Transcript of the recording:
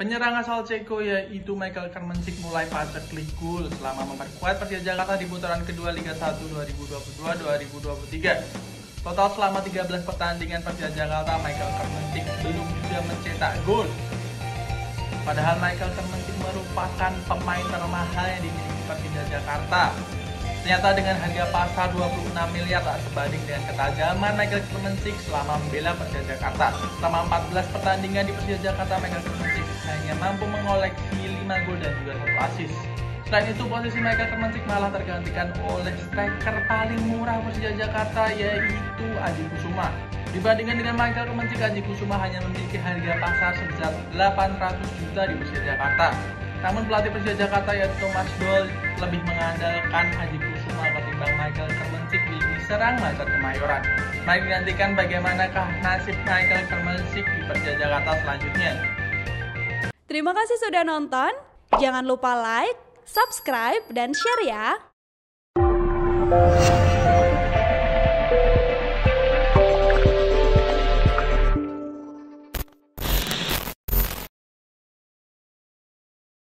Penyerang asal Ceko yaitu Michael Kermenčík mulai paceklik gol selama memperkuat Persija Jakarta di putaran kedua Liga 1 2022-2023. Total selama 13 pertandingan Persija Jakarta, Michael Kermenčík belum juga mencetak gol. Padahal Michael Kermenčík merupakan pemain termahal yang dimiliki Persija Jakarta. Ternyata dengan harga pasar 26 miliar tak sebanding dengan ketajaman Michael Kermenčík selama membela Persija Jakarta. Selama 14 pertandingan di Persija Jakarta, Michael Kermenčík hanya mampu mengoleksi 5 gol dan juga 1 assist. Selain itu, posisi Michael Kermenčík malah tergantikan oleh striker paling murah Persija Jakarta yaitu Aji Kusuma. Dibandingkan dengan Michael Kermenčík, Aji Kusuma hanya memiliki harga pasar sebesar 800 juta di Persija Jakarta. Namun pelatih Persija Jakarta yaitu Thomas Doll lebih mengandalkan Aji Kusuma ketimbang Michael Kermenčík di lini serang Macan Kemayoran. Mari nantikan bagaimanakah nasib Michael Kermenčík di Persija Jakarta selanjutnya. Terima kasih sudah nonton. Jangan lupa like, subscribe, dan share ya.